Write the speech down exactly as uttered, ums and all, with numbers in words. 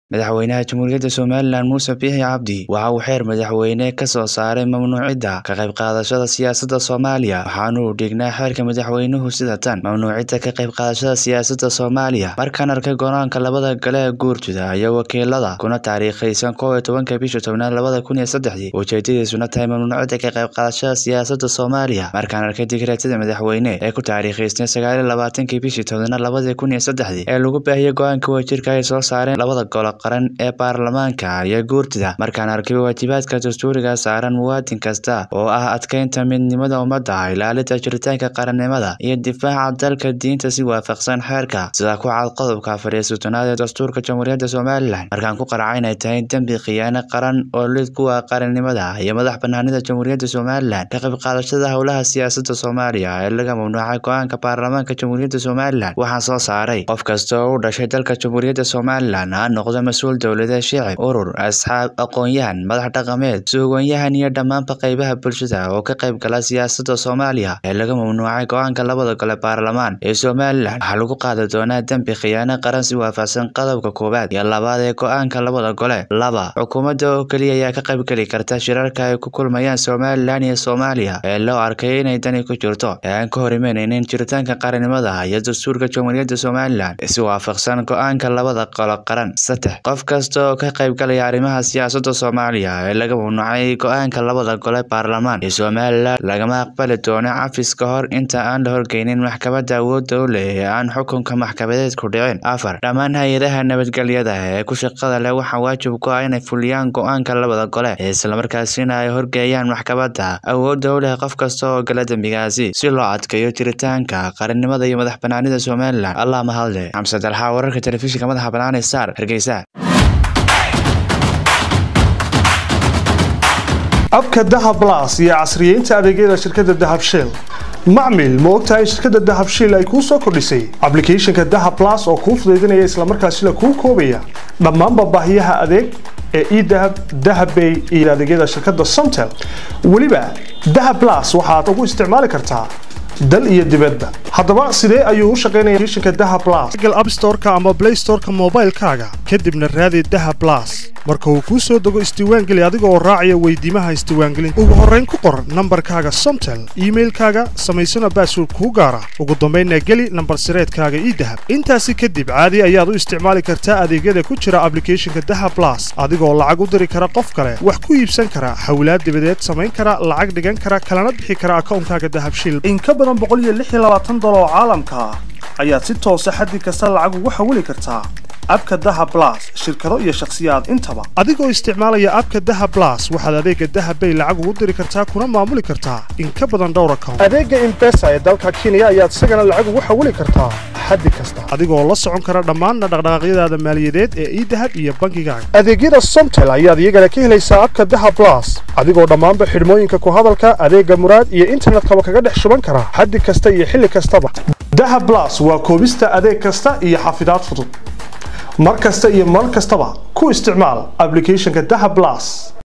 madaxweynaha Jamhuuriyadda Somaliland Muuse Biixi Cabdi waxa uu xeer madaxweyne ka soo saaray mamnuucidda ka qayb qaadashada siyaasada Soomaaliya waxaana uu dhignaa xeerka madaxweynuhu sida tan mamnuucidda ka qayb qaadashada siyaasada Soomaaliya markaan arkay go'aanka labada gale ee guurtida iyo wakiilada kuna taariikhaysan kow iyo tobanka bisha tobnaad labada kun iyo saddex ujeedadiisuna tahay mamnuucidda ka qayb qaadashada siyaasada Soomaaliya markaan arkay digreetada madaxweyne ee ku taariikhaysan sagaal iyo labaatanka bisha tobnaad labada kun iyo saddex ee lagu baahiyay go'aanka wajirka ay soo saareen labada gole qaran ee baarlamaanka iyo guurtida markaan arkay waajibaadka dastuuriga saaran muwaadin kasta oo ah adkeynta midnimada ummadda ilaalinta jiritaanka qarannimada iyo difaaca dalka diinta si waafaqsan xeerka sida ku cad qodobka afar iyo soddonaad ee dastuurka Jamhuuriyadda Somaliland markaan ku qaracay inay tahay dambi khiyaano qaran oo lid ku ah qarannimada iyo madax bannaanida Jamhuuriyadda Somaliland ka qayb qaadashada howlaha siyaasadda Soomaaliya ee laga mamnuucay go'aanka baarlamaanka Jamhuuriyadda Somaliland waxaan soo saaray qof kasta oo u dhashay dalka Jamhuuriyadda Somaliland ha noqdo mas'uul dawladeed shicib urur asxaab aqoon-yahan madax dhaqameed suugaanyahan iyo dhammaan qaybaha bulshada oo ka qayb gala siyaasadda Soomaaliya ee laga mamnuucay go'aanka labada gole baarlamaan ee Somaliland waxa lagu qaadan doonaa dambi khiyaano qaran si waafaqsan qodobka koowaad iyo labaad ee go'aanka labada gole laba xukuumadda oo kaliya ayaa ka qayb gali karta shirarka ay ku kulmayaan Somaliland iyo Soomaaliya ee loo arkay inay dani ku jirto ee aan ka hor imanaynin jiritaanka qarannimada iyo dastuurka Jamhuuriyadda Somaliland si waafaqsan go'aanka labada gole qaran saddex qof kasta oo ka qayb galaya arrimaha siyaasadda Soomaaliya ee laga mamnuucay go'aanka labada gole baarlamaan ee Somaliland lagama aqbali doono cafis ka hor inta aan la horgeynin maxkamadda awoodda u leh ee aan xukunka maxkamadeed ku dhicin afar dhammaan hay'adaha nabadgelyada ee ku shaqada leh waxaa waajib ku ah inay fuliyaan go'aanka labada gole ee isla markaasina ay horgeeyaan maxkamadda awoodda u leh qof kasta oo gala dambigaasi si loo adkeeyo jiritaanka qarannimada iyo madax bannaanida Somaliland Allah ma hadle xamsa dalxa wararka telefishinka madaxa bannaan ee Star Hargeysa abka Dahab Plus iyo casriyeynta adeegyada shirkadda Dahab Shell macmiil ma ogtahay shirkadda Dahab Shell ay ku soo kordhisay application-ka Dahab Plus oo kuu fududeynaya isla markaasina kuu koobaya dhammaan baahiyaha adeeg ee e-Dahab Dahab Pay iyo adeegyada shirkadda Somtel waliba Dahab Plus waxaad ugu isticmaali kartaa dal iyo dibadda haddaba sidee ayuu u shaqeynayaa application-ka Dahab Plus Google App Store-ka ama Play Store-ka mobile-kaaga kadibna raadi Dahab Plus marka uu ku soo dago isdiiwaangeli adiga oo raacaya weydiimaha isdiiwaangelinta ugu horreyn ku qor nambarkaaga Somtel email-kaaga samaysana password kuu gaara ugu dambeynna geli nambar sireedkaaga e-Dahab intaasi kadib caadi ayaad u isticmaali kartaa adeegyada ku jira application-ka Dahab Plus adigoo lacag u diri kara qof kale wax ku iibsan kara xawlaad dibadeed samayn kara lacag dhigan kara kalana bixi kara account-kaaga Dahab Shell in ka badan boqol iyo lix iyo labaatan doollar oo caalamka ah ayaad si toos ah xaddi kasta lacag ugu xawili kartaa abka Dahab Plus shirkado iyo shakhsiyaad intaba adigoo isticmaalaya abka Dahab Plus waxaad adeega Dahab Pay lacag ugu diri kartaa kuna maamuli kartaa in ka badan dhowr account adeega M-Pesa ee dalka Kenya ayaad isagana lacag ugu xawili kartaa xaddi kasta adigoo la socon kara dhammaan dhaqdhaqaaqyadaada maaliyadeed ee e-Dahab iyo bankigaaga adeegyada Somtel ayaad iyagana ka helaysaa abka Dahab Plus adigoo dhammaanba xidhmooyinka ku hadalka adeega muraad iyo internetka kaga dhex shuban kara xaddi kasta iyo xilli kastaba Dahab Plus waa koobista adeeg kasta iyo xafidaad fudud mar kasta iyo mar kastaba ku isticmaal application-ka Dahab Plus